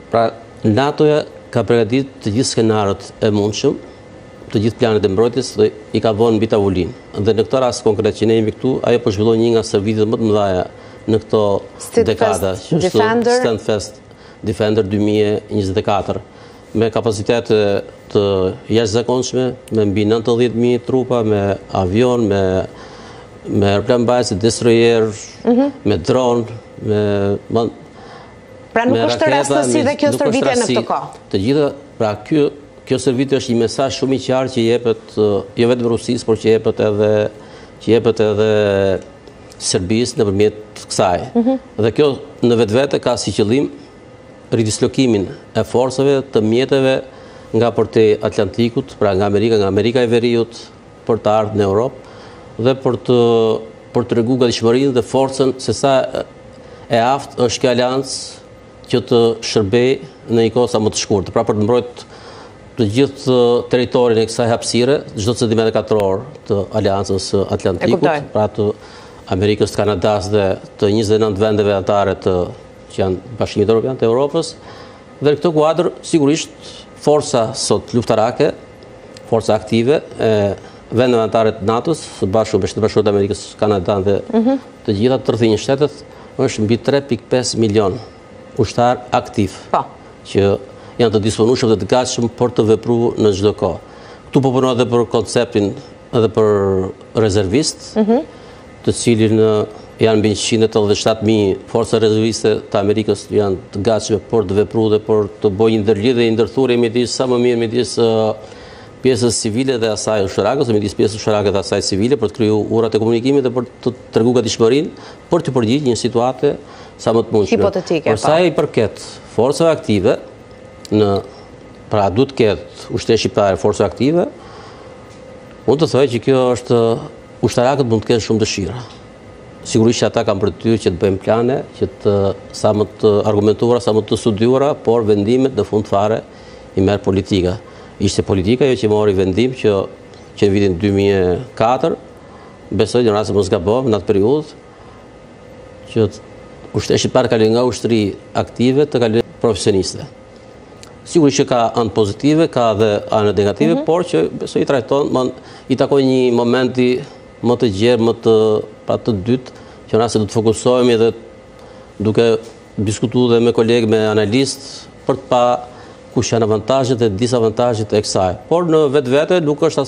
Pra, NATO-ja ka përgatit të gjithë skenarët e mundshëm, të gjithë planet e mbrojtjes dhe i ka vënë mbi tavolinë. Dhe në këtë rast konkret që ne jemi këtu, ajo po zhvillon një nga servitet më të mëdha në këto dekada, që është Steadfast Defender 2024, me kapacitete të jashtëzakonshme, me mbi 90.000 trupa, me avion, me aeroplan mbajtës, destroyer, me dron, Pra nuk është rastësi dhe kjo stërvitje në këtë kohë. Të gjitha, pra kjo stërvitje është një mesazh shumë i qartë që jepet jo vetëm Rusisë, por që jepet edhe Serbisë nëpërmjet kësaj. Dhe kjo në vetvete ka si qëllim ridislokimin e forcave të mjeteve nga portei Atlantikut, pra nga Amerika e Veriut, për të ardhur në Europë dhe për të treguar gatishmërinë dhe forcën se sa e aftë është kjo aleancë që të shërbej në një kohë sa më të shkurtër, pra për të mbrojtur të gjithë territorin e kësaj hapësire, çdo centimetër katror të Aleancës së Atlantikut, pra të Amerikës, të Kanadas dhe të 29 vendeve anëtare që janë Bashkimit Evropian të Europës. Dhe në këtë kuadër, sigurisht, forca sot luftarake, forca aktive e vendeve anëtare të NATO-s, së bashku me Shtetet Bashkuara të Amerikës, Kanadan dhe të gjitha të 31 shtetet, është mbi 3.5 milion ushtar aktiv, që janë të disponueshëm dhe të gatshëm për të vepruar në çdo kohë. Ktu po punojnë edhe për konceptin edhe për rezervist, të cilin janë mbi 187.000 forca rezerviste të Amerikës janë të gatshme për të vepruar dhe për të bëjë një ndërlidhje e ndërthurje midis sa më mirë midis pjesës civile dhe asaj ushtarake, ose midis pjesës ushtarake dhe asaj civile, për të krijuar urat e komunikimit dhe për të treguar gatishmërinë për të përgjigjur një situate sa më të mundshme. Hipotetike. Për sa i përket forcave aktive, pra duhet të ketë ushtri shqiptar forcave aktive, unë të thoj që kjo është ushtarakët mund të kenë shumë dëshira. Sigurisht që ata kanë përtyrë që të bëjmë plane, që të sa më të argumentuara, sa më të studiuara, por vendimet në fund fare i merr politika. Ishte politika jo që mori vendim që në vitin 2004, besoj në rast se mos gaboj në atë periudhë, që ushtri shqiptar kaloi nga ushtri aktive të kaloi profesioniste. Sigurisht që ka anë pozitive, ka dhe anë negative, por që besoj i trajton, i takoj një momenti më të gjerë, më të dytë, që në rast se do të fokusohemi dhe duke diskutuar dhe me kolegë, me analistë, për të pa kush janë avantazhet e disavantazhet e kësaj. Por në vetvete nuk është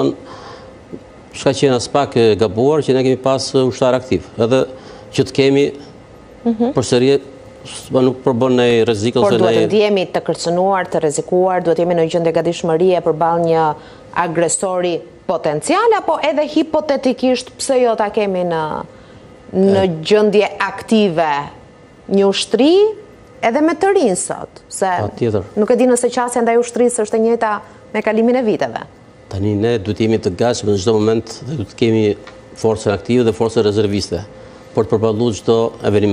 s'ka qenë as pak e gabuar që ne kemi pas ushtar aktiv. Edhe që të kemi përsëri nuk përbën në rrezik ose por duhet të ndihemi të kërcënuar, të rrezikuar, duhet jemi në një gjendje gatishmërie përballë një agresori potencial, apo edhe hipotetikisht pse jo ta kemi në gjendje aktive një ushtri edhe me të rinë sot, se nuk e di nëse qasja ndaj ushtrisë është e njëjta me kalimin e viteve. Tani ne duhet jemi të gatshëm në çdo moment dhe duhet kemi forcën aktive dhe forcën rezerviste për të përballuar çdo event.